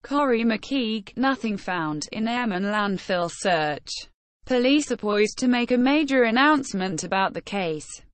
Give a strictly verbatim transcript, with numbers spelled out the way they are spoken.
Corrie Mckeague Nothing found in airman landfill search. Police are poised to make a major announcement about the case.